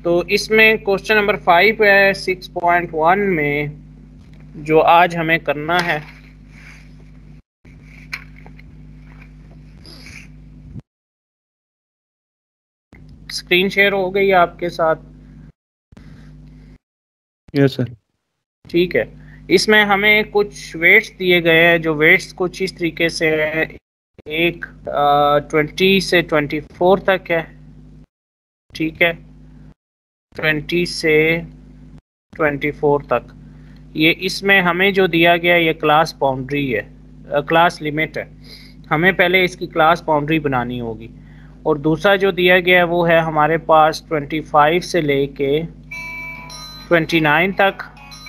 तो इसमें question number 5 है 6.1 में जो आज हमें करना है। स्क्रीन शेयर हो गई आपके साथ? Yes sir. ठीक है। इसमें हमें कुछ वेट्स दिए गए हैं, जो वेट्स कुछ इस तरीके से है। एक 20 से 24 तक है, ठीक है, 20 से 24 तक। ये इसमें हमें जो दिया गया ये क्लास बाउंड्री है, क्लास लिमिट है। हमें पहले इसकी क्लास बाउंड्री बनानी होगी। और दूसरा जो दिया गया है वो है हमारे पास 25 से लेके 29 तक,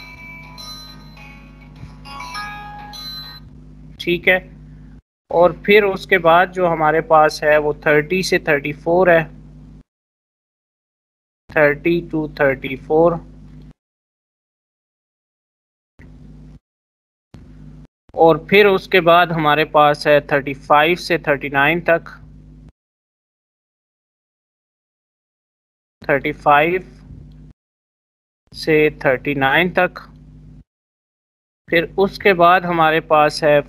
ठीक है। और फिर उसके बाद जो हमारे पास है वो 30 से 34 है, 30 to 34। और फिर उसके बाद हमारे पास है 35 से 39 तक, 35 से 39 तक। फिर उसके बाद हमारे पास है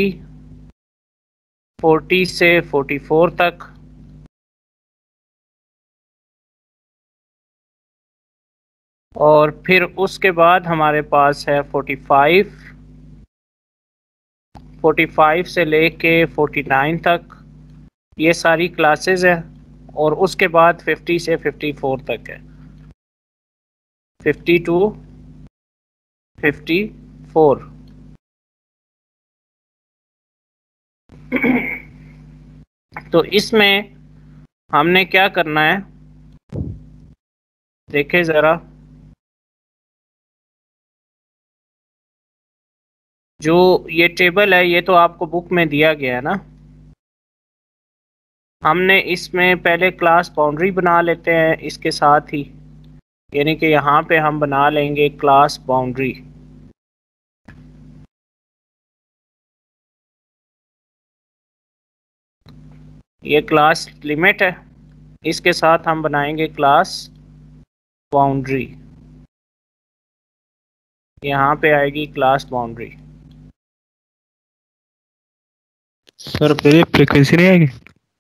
40 से 44 तक। और फिर उसके बाद हमारे पास है 45 से लेके 49 तक। ये सारी क्लासेस है। और उसके बाद 50 से 54 तक है, 50 to 54। तो इसमें हमने क्या करना है, देखें ज़रा। जो ये टेबल है ये तो आपको बुक में दिया गया है ना। हमने इसमें पहले क्लास बाउंड्री बना लेते हैं इसके साथ ही, यानी कि यहाँ पे हम बना लेंगे क्लास बाउंड्री। ये क्लास लिमिट है, इसके साथ हम बनाएंगे क्लास बाउंड्री। यहाँ पे आएगी क्लास बाउंड्री। सर पहले फ्रीक्वेंसी नहीं आएगी?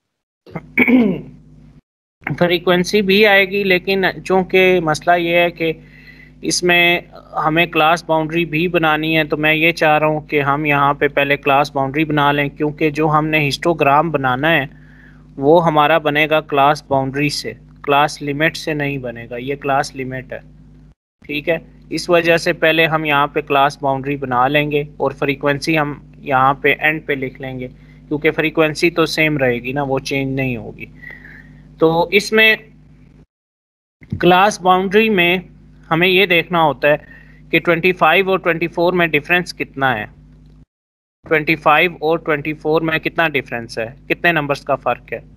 फ्रीक्वेंसी भी आएगी, लेकिन चूँकि मसला ये है कि इसमें हमें क्लास बाउंड्री भी बनानी है, तो मैं ये चाह रहा हूँ कि हम यहाँ पे पहले क्लास बाउंड्री बना लें, क्योंकि जो हमने हिस्टोग्राम बनाना है वो हमारा बनेगा क्लास बाउंड्री से, क्लास लिमिट से नहीं बनेगा। ये क्लास लिमिट है, ठीक है। इस वजह से पहले हम यहाँ पे क्लास बाउंड्री बना लेंगे और फ्रीक्वेंसी हम यहाँ पे एंड पे लिख लेंगे, क्योंकि फ्रीक्वेंसी तो सेम रहेगी ना, वो चेंज नहीं होगी। तो इसमें क्लास बाउंड्री में हमें ये देखना होता है कि 25 और 24 में डिफरेंस कितना है। 25 और 24 में कितना डिफरेंस है, कितने नंबर्स का फ़र्क है।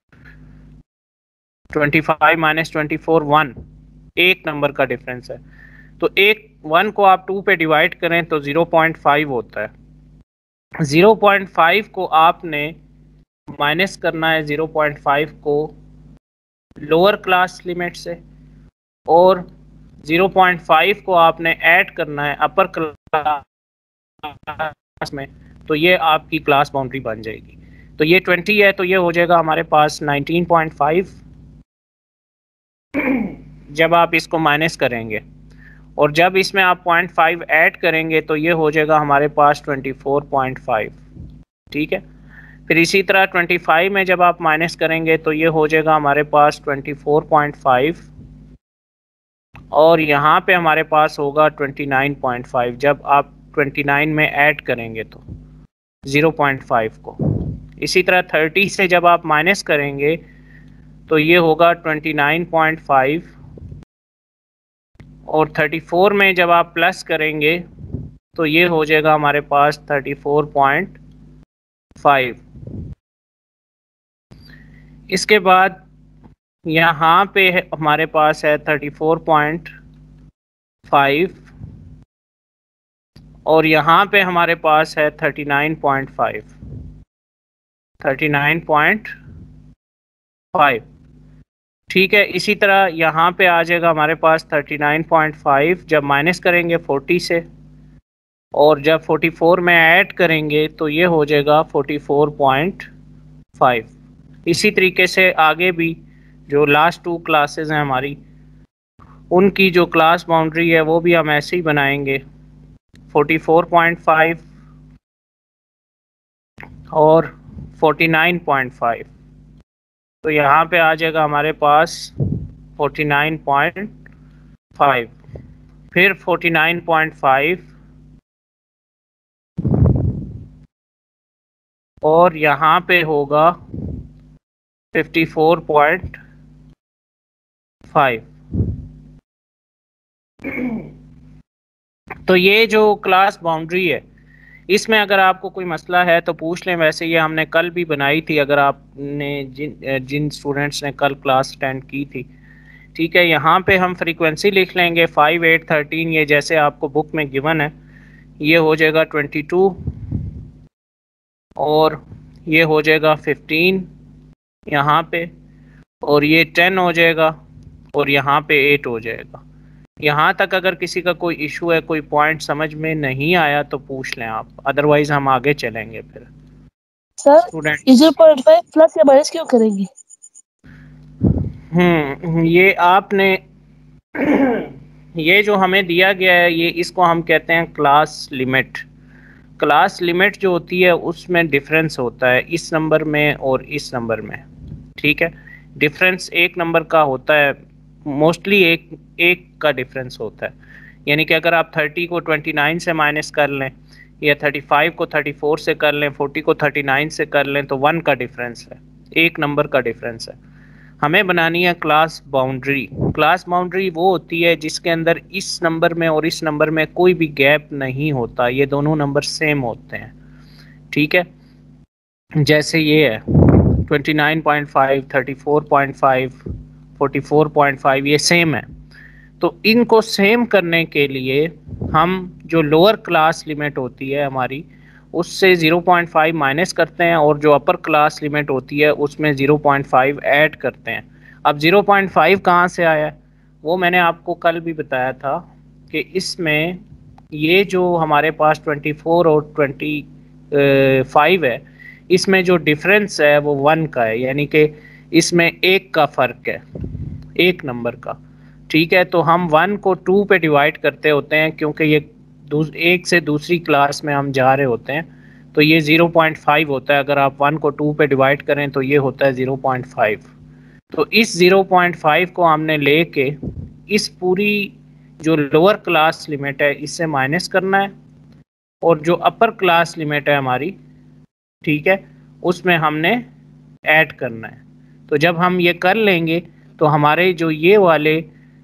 25 माइनस 24 1, एक नंबर का डिफरेंस है। तो एक 1 को आप 2 पे डिवाइड करें तो 0.5 होता है। 0.5 को आपने माइनस करना है 0.5 को लोअर क्लास लिमिट से, और 0.5 को आपने ऐड करना है अपर क्लास में, तो ये आपकी क्लास बाउंड्री बन जाएगी। तो ये 20 है, तो ये हो जाएगा हमारे पास 19.5 जब आप इसको माइनस करेंगे। और जब इसमें आप 0.5 ऐड करेंगे तो ये हो जाएगा हमारे पास 24.5, ठीक है। फिर इसी तरह 25 में जब आप माइनस करेंगे तो ये हो जाएगा हमारे पास 24.5, और यहाँ पे हमारे पास होगा 29.5 जब आप 29 में ऐड करेंगे तो 0.5 को। इसी तरह 30 से जब आप माइनस करेंगे तो ये होगा 29.5, और 34 में जब आप प्लस करेंगे तो ये हो जाएगा हमारे पास 34.5। इसके बाद यहाँ पे हमारे पास है 34.5, और यहाँ पे हमारे पास है 39.5, 39.5, ठीक है, इसी तरह यहाँ पे आ जाएगा हमारे पास 39.5 जब माइनस करेंगे 40 से, और जब 44 में ऐड करेंगे तो ये हो जाएगा 44.5। इसी तरीके से आगे भी जो लास्ट 2 क्लासेस हैं हमारी, उनकी जो क्लास बाउंड्री है वो भी हम ऐसे ही बनाएंगे, 44.5 और 49.5। तो यहाँ पे आ जाएगा हमारे पास 49.5, फिर 49.5 और यहाँ पे होगा 54.5। तो ये जो क्लास बाउंड्री है, इसमें अगर आपको कोई मसला है तो पूछ लें। वैसे ये हमने कल भी बनाई थी, अगर आपने जिन स्टूडेंट्स ने कल क्लास अटेंड की थी। ठीक है, यहाँ पे हम फ्रीक्वेंसी लिख लेंगे 5, 8, 13, ये जैसे आपको बुक में गिवन है। ये हो जाएगा 22 और ये हो जाएगा 15 यहाँ पे, और ये 10 हो जाएगा और यहाँ पे 8 हो जाएगा। यहाँ तक अगर किसी का कोई इशू है, कोई पॉइंट समझ में नहीं आया तो पूछ लें आप, अदरवाइज हम आगे चलेंगे। फिर सर स्टूडेंट 0.5 प्लस या माइनस क्यों करेंगे? ये आपने ये जो हमें दिया गया है, ये इसको हम कहते हैं क्लास लिमिट। क्लास लिमिट जो होती है उसमें डिफरेंस होता है इस नंबर में और इस नंबर में। ठीक है, डिफरेंस एक नंबर का होता है, मोस्टली एक का डिफरेंस होता है। यानी कि अगर आप 30 को 29 से माइनस कर लें, या 35 को 34 से कर लें, 40 को 39 से कर लें, तो 1 का डिफरेंस है, एक नंबर का डिफरेंस है। हमें बनानी है क्लास बाउंड्री। क्लास बाउंड्री वो होती है जिसके अंदर इस नंबर में और इस नंबर में कोई भी गैप नहीं होता, ये दोनों नंबर सेम होते हैं। ठीक है, जैसे ये है 29.5, 34.5, 44.5, ये सेम है। तो इनको सेम करने के लिए हम जो लोअर क्लास लिमिट होती है हमारी, उससे 0.5 माइनस करते हैं, और जो अपर क्लास लिमिट होती है उसमें 0.5 ऐड करते हैं। अब 0.5 कहाँ से आया है वो मैंने आपको कल भी बताया था कि इसमें ये जो हमारे पास 24 और 25 है, इसमें जो डिफरेंस है वो 1 का है, यानी कि इसमें 1 का फ़र्क है, एक नंबर का। ठीक है, तो हम 1 को 2 पे डिवाइड करते होते हैं, क्योंकि ये एक से दूसरी क्लास में हम जा रहे होते हैं, तो ये 0.5 होता है। अगर आप 1 को 2 पे डिवाइड करें तो ये होता है 0.5। तो इस 0.5 को हमने लेके इस पूरी जो लोअर क्लास लिमिट है इससे माइनस करना है, और जो अपर क्लास लिमिट है हमारी, ठीक है, उसमें हमने ऐड करना है। तो जब हम ये कर लेंगे तो हमारे जो ये वाले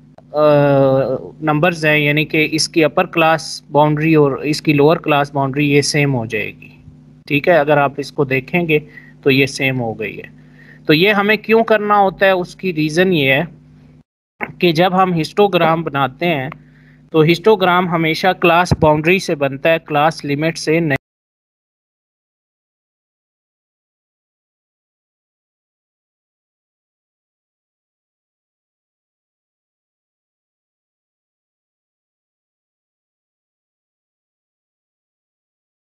नंबर्स हैं, यानी कि इसकी अपर क्लास बाउंड्री और इसकी लोअर क्लास बाउंड्री, ये सेम हो जाएगी। ठीक है, अगर आप इसको देखेंगे तो ये सेम हो गई है। तो ये हमें क्यों करना होता है, उसकी रीज़न ये है कि जब हम हिस्टोग्राम बनाते हैं तो हिस्टोग्राम हमेशा क्लास बाउंड्री से बनता है, क्लास लिमिट से नहीं।